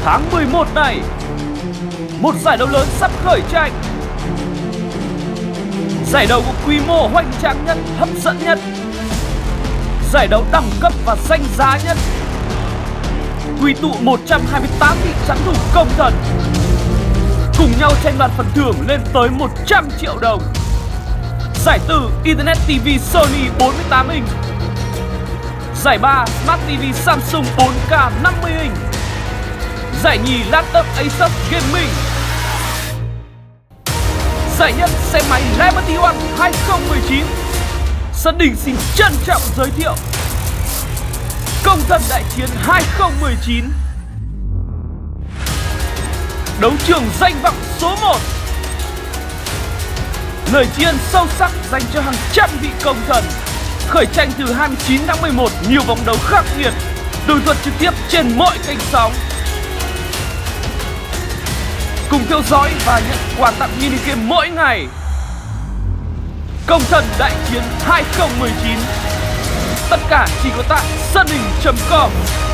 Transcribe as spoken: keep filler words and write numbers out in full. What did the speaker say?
tháng mười một này. Một giải đấu lớn sắp khởi tranh. Giải đấu có quy mô hoành tráng nhất, hấp dẫn nhất. Giải đấu đẳng cấp và danh giá nhất. Quy tụ một trăm hai mươi tám vị trắng thủ công thần, cùng nhau tranh đoạt phần thưởng lên tới một trăm triệu đồng. Giải tư Internet ti vi Sony bốn mươi tám inch. Giải ba Smart ti vi Samsung bốn K năm mươi inch. Giải nhì Laptop Asus Gaming. Giải nhất xe máy Liberty One hai không một chín. Sơn Đình xin trân trọng giới thiệu Công thần đại chiến hai không một chín. Đấu trường danh vọng số một. Lời tri ân sâu sắc dành cho hàng trăm vị công thần. Khởi tranh từ hai mươi chín tháng mười một, nhiều vòng đấu khắc nghiệt, đối thuật trực tiếp trên mọi kênh sóng. Cùng theo dõi và nhận quà tặng mini game mỗi ngày. Công thần đại chiến hai không một chín. Tất cả chỉ có tại sunning chấm com.